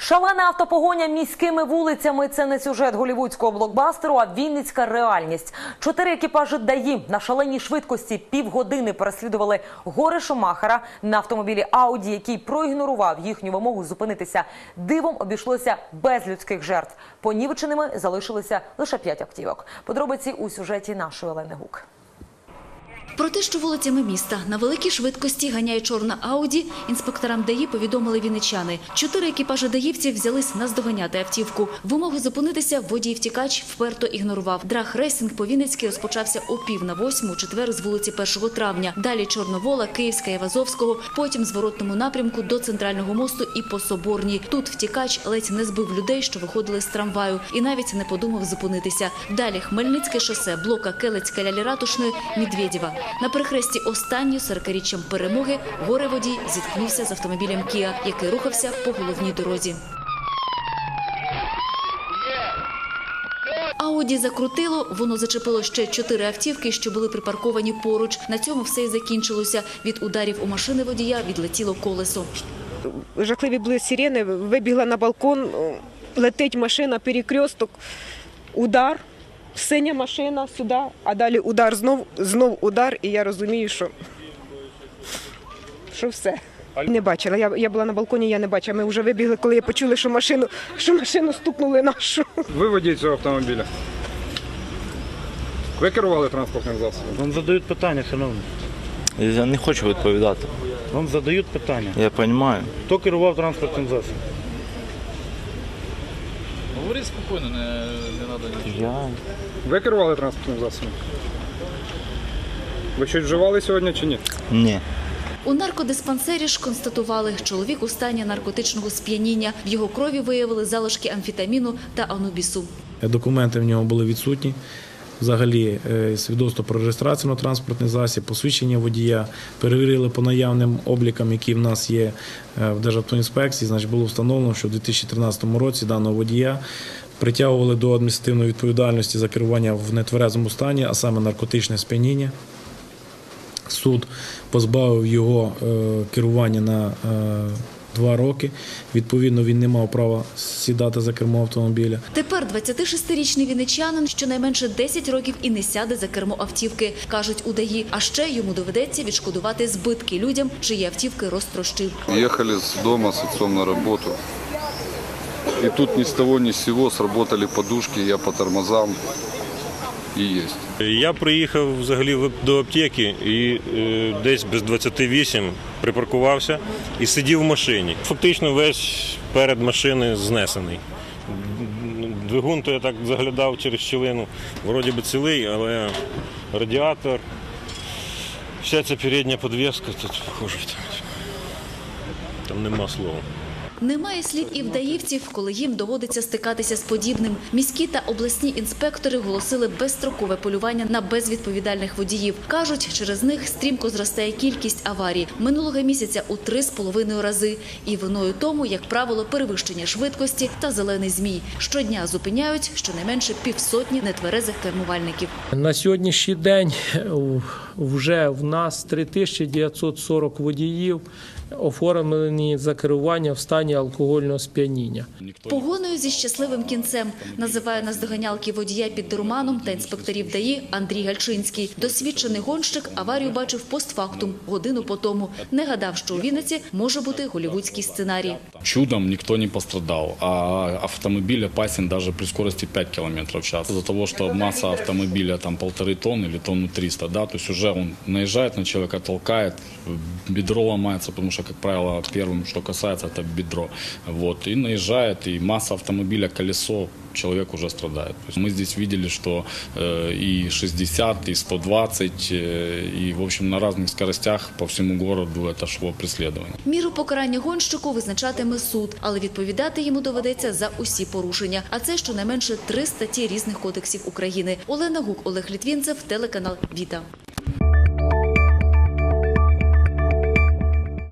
Шалена автопогоня міськими вулицями – це не сюжет голлівудського блокбастеру, а вінницька реальність. 4 екіпажі ДАІ на шаленій швидкості півгодини переслідували горе Шумахера на автомобілі Ауді, який проігнорував їхню вимогу зупинитися. Дивом обійшлося без людських жертв. Понівеченими залишилися лише 5 автівок. Подробиці у сюжеті нашої Олени Гук. Про те, що вулицями міста на великій швидкості ганяє чорна Ауді, інспекторам ДАІ повідомили вінничани. 4 екіпажі даївців взялись наздоганяти автівку. Вимогу зупинитися водій-втікач вперто ігнорував. Драг-рейсинг по-вінницьки розпочався о 7:45 у четвер з вулиці 1 травня. Далі Чорновола, Київська, Євазовського, потім в зворотному напрямку до Центрального мосту і по Соборній. Тут втікач ледь не збив людей, що виходили з трамваю, і навіть не подумав зупинитися. Далі Хмельницьке шосе, Блока, Келецька, Лялі-Ратушної, Медведєва. На перехресті останньої 40-річчям перемоги горе-водій зіткнувся з автомобілем Kia, який рухався по головній дорозі. Ауді закрутило, воно зачепило ще 4 автівки, що були припарковані поруч. На цьому все і закінчилося. Від ударів у машини водія відлетіло колесо. Жахливі були сирени, вибігла на балкон, летить машина, перекресток, удар. Синя машина сюди, а далі удар, знов удар, і я розумію, що все. Не бачила, я була на балконі, я не бачила. Ми вже вибігли, коли я почули, що машину стукнули нашу. Ви водій цього автомобіля? Ви керували транспортним засобом? Вам задають питання, шановні. Я не хочу відповідати. Вам задають питання. Я розумію. Хто керував транспортним засобом? Говори спокійно, не треба. Ви керували транспортним засобом? Ви щось вживали сьогодні чи ні? Ні. У наркодиспансері ж констатували, чоловік у стані наркотичного сп'яніння. В його крові виявили залишки амфетаміну та анубісу. Документи в нього були відсутні. Взагалі свідоцтво про реєстрацію на транспортний засіб, посвідчення водія, перевірили по наявним облікам, які в нас є в Державтоінспекції. Значить, було встановлено, що в 2013 році даного водія притягували до адміністративної відповідальності за керування в нетверезому стані, а саме наркотичне сп'яніння. Суд позбавив його керування на 2 роки. Відповідно, він не мав права сідати за кермо автомобіля. Тепер 26-річний вінничанин щонайменше 10 років і не сяде за кермо автівки, кажуть у ДАІ. А ще йому доведеться відшкодувати збитки людям, чиї автівки розтрощив. Їхали з дому з отцом на роботу. І тут ні з того, ні з сього сработали подушки, я по тормозам. Я приїхав взагалі до аптеки і десь без 28 припаркувався і сидів в машині. Фактично весь перед машини знесений. Двигун, то я так заглядав через щілину, вроді би цілий, але радіатор, вся ця передня підвіска, тут, похоже, там нема слова. Немає слів і в даївців, коли їм доводиться стикатися з подібним. Міські та обласні інспектори голосили безстрокове полювання на безвідповідальних водіїв. Кажуть, через них стрімко зростає кількість аварій. Минулого місяця у 3,5 рази. І виною тому, як правило, перевищення швидкості та зелений змій. Щодня зупиняють щонайменше 500 нетверезих кермувальників. На сьогоднішній день вже в нас 3940 водіїв оформлені за керування в стані алкогольного сп'яніння. Погоною зі щасливим кінцем називає наздоганялки водія під дурманом та інспекторів ДАІ Андрій Гальчинський. Досвідчений гонщик аварію бачив постфактум, годину по тому. Не гадав, що у Вінниці може бути голлівудський сценарій. Чудом ніхто не пострадав, а автомобіль опасен навіть при скорості 5 км в час. Из-за того, що маса автомобіля там 1,5 тонны или тонну 300, да, то есть уже он наезжает на человека, толкает, бедро ломается, потому что, как правило, первым, что касается, это бедро. Вот, и наезжает, и масса автомобиля, колесо, человек уже страдает. Мы здесь видели, что и 60, и 120, и, в общем, на разных скоростях по всему городу это шло преследование. Міру покарання гонщику визначатиме суд, але відповідати йому доведеться за усі порушення. А це щонайменше 3 статті різних кодексів України. Олена Гук, Олег Літвінцев, телеканал «Віта».